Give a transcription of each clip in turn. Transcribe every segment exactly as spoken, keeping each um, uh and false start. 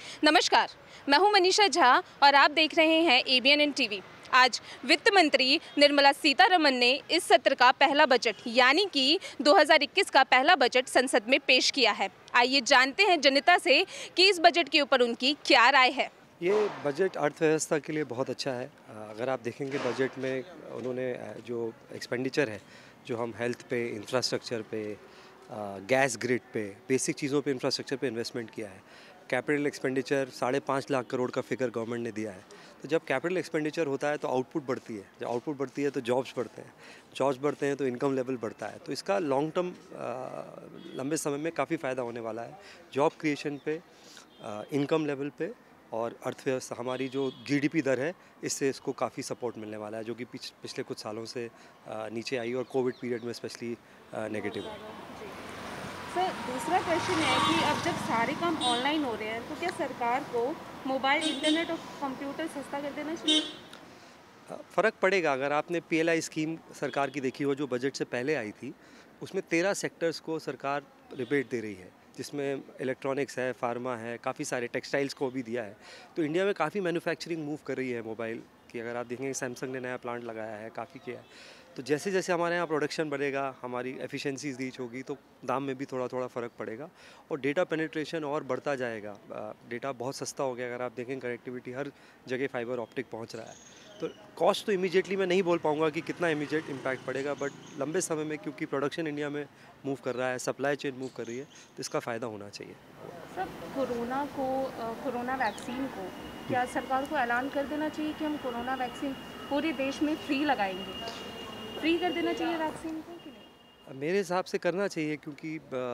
नमस्कार, मैं हूं मनीषा झा और आप देख रहे हैं A B N N TV. आज वित्त मंत्री निर्मला सीतारमण ने इस सत्र का पहला बजट यानी कि दो हज़ार इक्कीस का पहला बजट संसद में पेश किया है। आइए जानते हैं जनता से कि इस बजट के ऊपर उनकी क्या राय है। ये बजट अर्थव्यवस्था के लिए बहुत अच्छा है। अगर आप देखेंगे बजट में उन्होंने जो एक्सपेंडिचर है, जो हम हेल्थ पे, इंफ्रास्ट्रक्चर पे, गैस ग्रिड पे, बेसिक चीज़ों पे, इंफ्रास्ट्रक्चर पे इन्वेस्टमेंट किया है। कैपिटल एक्सपेंडिचर साढ़े पाँच लाख करोड़ का फिगर गवर्नमेंट ने दिया है। तो जब कैपिटल एक्सपेंडिचर होता है तो आउटपुट बढ़ती है, जब आउटपुट बढ़ती है तो जॉब्स बढ़ते हैं, जॉब्स बढ़ते हैं तो इनकम लेवल बढ़ता है। तो इसका लॉन्ग टर्म लंबे समय में काफ़ी फ़ायदा होने वाला है, जॉब क्रिएशन पे, इनकम लेवल पे और अर्थव्यवस्था हमारी जो जी डी पी दर है इससे इसको काफ़ी सपोर्ट मिलने वाला है, जो कि पिछ, पिछले कुछ सालों से नीचे आई और कोविड पीरियड में स्पेशली नेगेटिव है। सर, दूसरा क्वेश्चन है कि अब जब सारे काम ऑनलाइन हो रहे हैं तो क्या सरकार को मोबाइल इंटरनेट और कंप्यूटर सस्ता कर देना चाहिए? फ़र्क पड़ेगा। अगर आपने पी एल आई स्कीम सरकार की देखी हो जो बजट से पहले आई थी, उसमें तेरह सेक्टर्स को सरकार रिबेट दे रही है, जिसमें इलेक्ट्रॉनिक्स है, फार्मा है, काफ़ी सारे टेक्सटाइल्स को भी दिया है। तो इंडिया में काफ़ी मैन्युफैक्चरिंग मूव कर रही है मोबाइल की। अगर आप देखेंगे सैमसंग ने नया प्लांट लगाया है, काफ़ी किया है। तो जैसे जैसे हमारे यहाँ प्रोडक्शन बढ़ेगा, हमारी एफिशिएंसीज रीच होगी तो दाम में भी थोड़ा थोड़ा फ़र्क पड़ेगा और डेटा पेनिट्रेशन और बढ़ता जाएगा। डेटा बहुत सस्ता हो गया। अगर आप देखें कनेक्टिविटी हर जगह फाइबर ऑप्टिक पहुँच रहा है। तो कॉस्ट तो इमीडिएटली मैं नहीं बोल पाऊँगा कि कितना इमीडिएट इम्पैक्ट पड़ेगा, बट लंबे समय में क्योंकि प्रोडक्शन इंडिया में मूव कर रहा है, सप्लाई चेन मूव कर रही है, तो इसका फ़ायदा होना चाहिए। सर, कोरोना को कोरोना वैक्सीन को क्या सरकार को ऐलान कर देना चाहिए कि हम कोरोना वैक्सीन पूरे देश में फ्री लगाएंगे? फ्री कर देना चाहिए वैक्सीन को कि नहीं? मेरे हिसाब से करना चाहिए, क्योंकि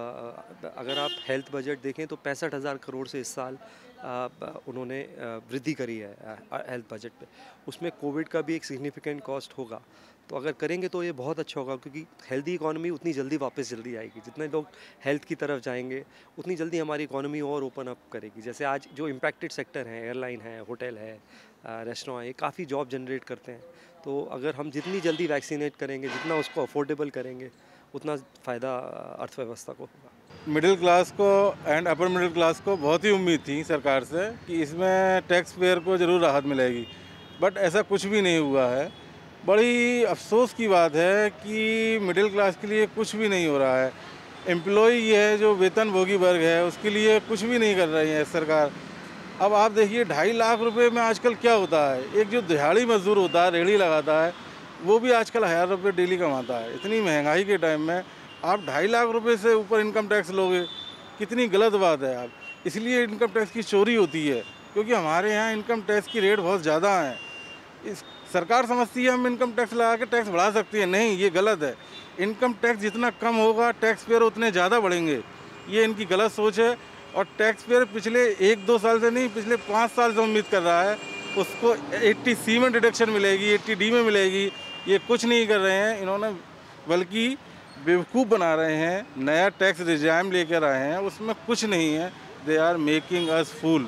अगर आप हेल्थ बजट देखें तो पैंसठ हज़ार करोड़ से इस साल उन्होंने वृद्धि करी है हेल्थ बजट पे। उसमें कोविड का भी एक सिग्निफिकेंट कॉस्ट होगा। तो अगर करेंगे तो ये बहुत अच्छा होगा, क्योंकि हेल्दी इकोनॉमी उतनी जल्दी वापस जल्दी आएगी। जितने लोग हेल्थ की तरफ जाएंगे उतनी जल्दी हमारी इकोनॉमी और ओपन अप करेगी। जैसे आज जो इम्पैक्टेड सेक्टर हैं, एयरलाइन है, होटल है, रेस्टोरेंट, ये काफ़ी जॉब जनरेट करते हैं। तो अगर हम जितनी जल्दी वैक्सीनेट करेंगे, जितना उसको अफोर्डेबल करेंगे, उतना फ़ायदा अर्थव्यवस्था को होगा। मिडिल क्लास को एंड अपर मिडिल क्लास को बहुत ही उम्मीद थी सरकार से कि इसमें टैक्स पेयर को ज़रूर राहत मिलेगी, बट ऐसा कुछ भी नहीं हुआ है। बड़ी अफसोस की बात है कि मिडिल क्लास के लिए कुछ भी नहीं हो रहा है। एम्प्लॉई ये है जो वेतनभोगी वर्ग है, उसके लिए कुछ भी नहीं कर रही है सरकार। अब आप देखिए ढाई लाख रुपए में आजकल क्या होता है, एक जो दिहाड़ी मजदूर होता है, रेहड़ी लगाता है, वो भी आजकल हज़ार रुपये डेली कमाता है। इतनी महंगाई के टाइम में आप ढाई लाख रुपए से ऊपर इनकम टैक्स लोगे, कितनी गलत बात है। आप इसलिए इनकम टैक्स की चोरी होती है, क्योंकि हमारे यहाँ इनकम टैक्स की रेट बहुत ज़्यादा है। इस सरकार समझती है हम इनकम टैक्स लगा के टैक्स बढ़ा सकती है, नहीं, ये गलत है। इनकम टैक्स जितना कम होगा टैक्स पेयर उतने ज़्यादा बढ़ेंगे, ये इनकी गलत सोच है। और टैक्स पेयर पिछले एक दो साल से नहीं, पिछले पाँच साल से उम्मीद कर रहा है उसको अस्सी सी में डिडक्शन मिलेगी, अस्सी डी में मिलेगी। ये कुछ नहीं कर रहे हैं इन्होंने, बल्कि बेवकूफ़ बना रहे हैं। नया टैक्स रिजाइम लेकर आए हैं, उसमें कुछ नहीं है। They are making us fool.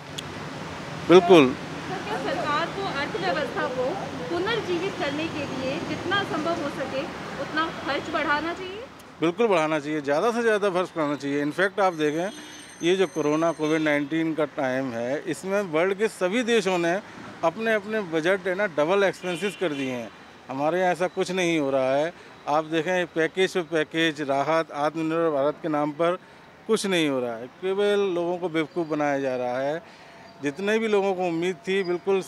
बिल्कुल। तो क्या सरकार को अर्थव्यवस्था को पुनर्जीवित करने के लिए जितना संभव हो सके उतना खर्च बढ़ाना चाहिए? बिल्कुल बढ़ाना चाहिए, ज़्यादा से ज़्यादा खर्च करना चाहिए। इनफैक्ट आप देखें ये जो कोरोना कोविड नाइन्टीन का टाइम है, इसमें वर्ल्ड के सभी देशों ने अपने अपने बजट है ना डबल एक्सपेंसेस कर दिए हैं। हमारे यहाँ ऐसा कुछ नहीं हो रहा है। आप देखें पैकेज पे पैकेज, राहत, आत्मनिर्भर भारत के नाम पर कुछ नहीं हो रहा है। केवल लोगों को बेवकूफ़ बनाया जा रहा है। जितने भी लोगों को उम्मीद थी, बिल्कुल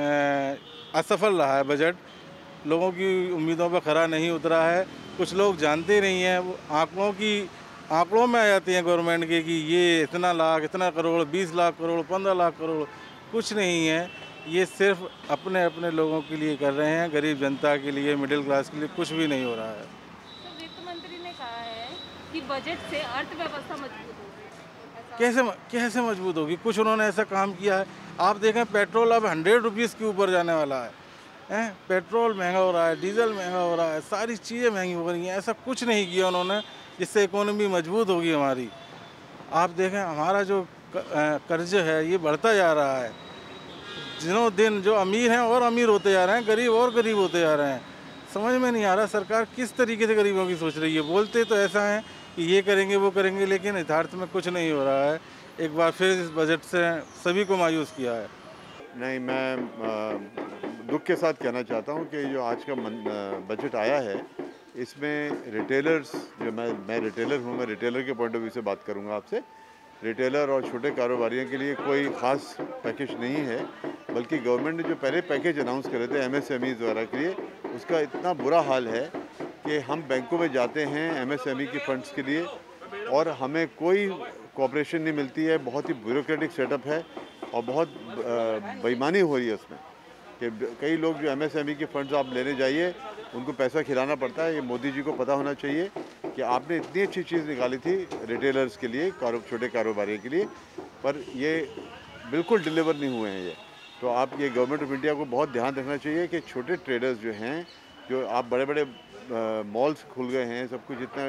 असफल रहा है बजट। लोगों की उम्मीदों पर खरा नहीं उतरा है। कुछ लोग जानते नहीं हैं, वो आंकड़ों की आंकड़ों में आ जाती हैं गवर्नमेंट के कि ये इतना लाख, इतना करोड़, बीस लाख करोड़, पंद्रह लाख करोड़। कुछ नहीं है, ये सिर्फ अपने अपने लोगों के लिए कर रहे हैं, गरीब जनता के लिए, मिडिल क्लास के लिए कुछ भी नहीं हो रहा है। तो वित्त मंत्री ने कहा है कि बजट से अर्थव्यवस्था मजबूत होगी। कैसे कैसे मजबूत होगी? कुछ उन्होंने ऐसा काम किया है। आप देखें पेट्रोल अब हंड्रेड रुपीज़ के ऊपर जाने वाला है, हैं? पेट्रोल महंगा हो रहा है, डीजल महंगा हो रहा है, सारी चीज़ें महंगी हो रही हैं। ऐसा कुछ नहीं किया उन्होंने जिससे इकोनॉमी मजबूत होगी हमारी। आप देखें हमारा जो कर्ज है ये बढ़ता जा रहा है। दिनों दिन जो अमीर हैं और अमीर होते जा रहे हैं, गरीब और गरीब होते जा रहे हैं। समझ में नहीं आ रहा सरकार किस तरीके से गरीबों की सोच रही है। बोलते तो ऐसा है कि ये करेंगे वो करेंगे, लेकिन यथार्थ में कुछ नहीं हो रहा है। एक बार फिर इस बजट से सभी को मायूस किया है। नहीं, मैं आ, दुख के साथ कहना चाहता हूँ कि जो आज का मन, आ, बजट आया है, इसमें रिटेलर्स, जो मैं मैं रिटेलर हूँ, मैं रिटेलर के पॉइंट ऑफ व्यू से बात करूँगा आपसे। रिटेलर और छोटे कारोबारियों के लिए कोई ख़ास पैकेज नहीं है, बल्कि गवर्नमेंट ने जो पहले पैकेज अनाउंस करे थे एमएसएमईज़ वगैरह के लिए, उसका इतना बुरा हाल है कि हम बैंकों में जाते हैं एमएसएमई के फंड्स के लिए और हमें कोई कोऑपरेशन नहीं मिलती है। बहुत ही ब्यूरोक्रेटिक सेटअप है और बहुत बेईमानी हो रही है उसमें कि कई लोग जो एमएसएमई के फंड्स आप लेने जाइए, उनको पैसा खिलाना पड़ता है। ये मोदी जी को पता होना चाहिए कि आपने इतनी अच्छी चीज़ निकाली थी रिटेलर्स के लिए, कारो छोटे कारोबारी के लिए, पर ये बिल्कुल डिलीवर नहीं हुए हैं ये। तो आप ये गवर्नमेंट ऑफ इंडिया को बहुत ध्यान रखना चाहिए कि छोटे ट्रेडर्स जो हैं, जो आप बड़े बड़े मॉल्स खुल गए हैं, सब कुछ इतना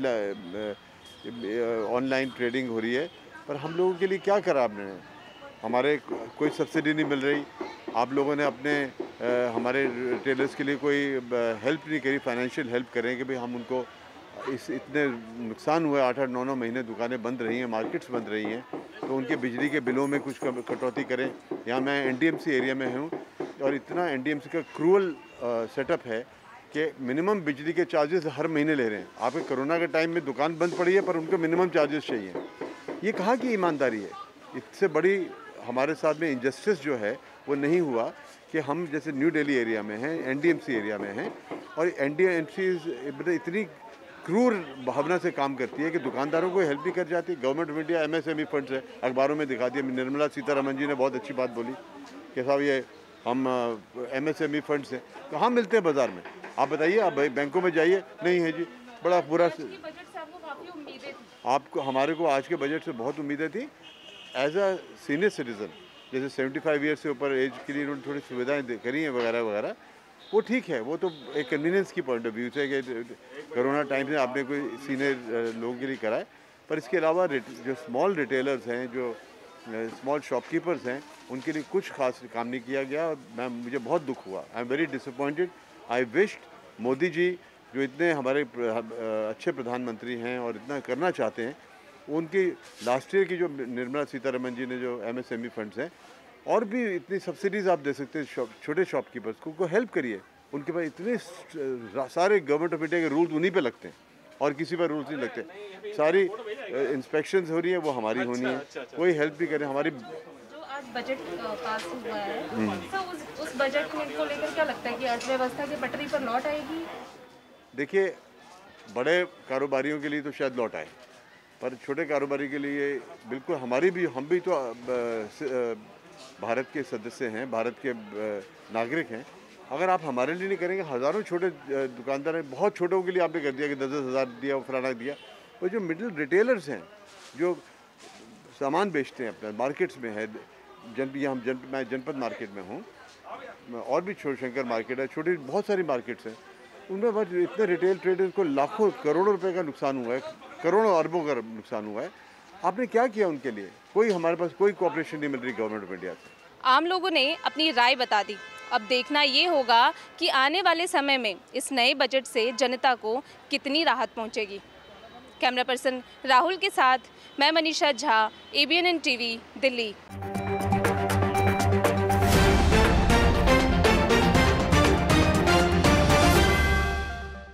ई ऑनलाइन ट्रेडिंग हो रही है, पर हम लोगों के लिए क्या करा आपने? हमारे कोई सब्सिडी नहीं मिल रही। आप लोगों ने अपने आ, हमारे रिटेलर्स के लिए कोई हेल्प नहीं करी, फाइनेंशियल हेल्प करें कि भाई हम उनको इस इतने नुकसान हुए, आठ आठ नौ नौ महीने दुकानें बंद रही हैं, मार्केट्स बंद रही हैं, तो उनके बिजली के बिलों में कुछ कटौती करें। यहाँ मैं एनडीएमसी एरिया में हूँ और इतना एनडीएमसी का क्रूअल सेटअप है कि मिनिमम बिजली के चार्जेस हर महीने ले रहे हैं। आपके कोरोना के टाइम में दुकान बंद पड़ी है, पर उनको मिनिमम चार्जेस चाहिए। ये कहाँ की ईमानदारी है? इससे बड़ी हमारे साथ में इंजस्टिस जो है वो नहीं हुआ कि हम जैसे न्यू दिल्ली एरिया में हैं, एनडीएमसी एरिया में हैं, और एनडीएमसी इतनी क्रूर भावना से काम करती है कि दुकानदारों को हेल्प नहीं कर जाती। Government of India MSME funds है, अखबारों में दिखा दिया। निर्मला सीतारमन जी ने बहुत अच्छी बात बोली कि साहब ये हम एमएसएमई फंड्स हैं, कहाँ मिलते हैं बाज़ार में? आप बताइए, आप बैंकों में जाइए, नहीं है जी। बड़ा बुरा। आपको, हमारे को आज के बजट से बहुत उम्मीदें थी। एज अ सीनियर सिटीज़न, जैसे पचहत्तर ईयर से ऊपर एज के लिए उन्होंने थोड़ी सुविधाएं करी हैं वगैरह वगैरह, वो ठीक है। वो तो एक कन्वीनियंस की पॉइंट ऑफ व्यू से कि कोरोना टाइम में आपने कोई सीनियर लोगों के लिए करा है, पर इसके अलावा जो स्मॉल रिटेलर्स हैं, जो स्मॉल शॉपकीपर्स हैं, उनके लिए कुछ खास काम नहीं किया गया। और मैं मुझे बहुत दुख हुआ। I am very disappointed. I wished Modi ji, जो इतने हमारे अच्छे प्रधानमंत्री हैं और इतना करना चाहते हैं, उनकी लास्ट ईयर की जो निर्मला सीतारमन जी ने जो एमएसएमई फंड्स हैं, और भी इतनी सब्सिडीज़ आप दे सकते हैं शॉप, छोटे शॉपकीपर्स को, को हेल्प करिए। उनके पास इतने सारे गवर्नमेंट ऑफ इंडिया के रूल्स उन्हीं पे लगते हैं और किसी पर रूल्स नहीं लगते। सारी इंस्पेक्शंस हो रही है, वो हमारी होनी है, कोई हेल्प भी करें हमारी। जो आज बजट पास हुआ है, तो उस, उस बजट को लेकर क्या लगता है कि अर्थव्यवस्था की पटरी पर लौट आएगी? देखिए, बड़े कारोबारियों के लिए तो शायद लौट आए, पर छोटे कारोबारी के लिए बिल्कुल, हमारी भी, हम भी तो भारत के सदस्य हैं, भारत के नागरिक हैं। अगर आप हमारे लिए नहीं करेंगे, हज़ारों छोटे दुकानदार हैं, बहुत छोटों के लिए आपने कर दिया कि दस दस हज़ार दिया, फलाना दिया। और जो मिडिल रिटेलर्स हैं, जो सामान बेचते हैं अपना, मार्केट्स में है, जन यहाँ जन मैं जनपद मार्केट में हूँ, और भी छोटे शंकर मार्केट है, छोटी बहुत सारी मार्केट्स हैं, उनमें बस इतने रिटेल ट्रेडर्स को लाखों करोड़ों रुपए का नुकसान हुआ है, करोड़ों अरबों का नुकसान हुआ है। आपने क्या किया उनके लिए? कोई, हमारे पास कोई कोऑपरेशन नहीं मिल रही गवर्नमेंट ऑफ इंडिया से। आम लोगों ने अपनी राय बता दी। अब देखना ये होगा कि आने वाले समय में इस नए बजट से जनता को कितनी राहत पहुंचेगी। कैमरा पर्सन राहुल के साथ मैं मनीषा झा, एबीएन टीवी, दिल्ली।